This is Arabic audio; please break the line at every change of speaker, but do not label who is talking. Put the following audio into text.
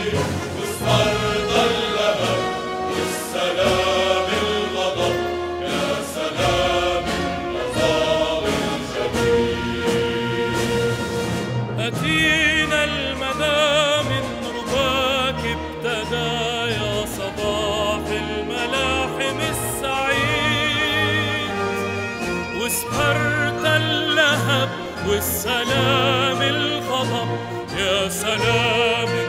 وسهرت اللهب والسلام الغضب، يا سلام النظام الجميل.
أتينا المدى من رباك ابتدى، يا صباح الملاحم السعيد، وسهرت اللهب والسلام الغضب، يا سلام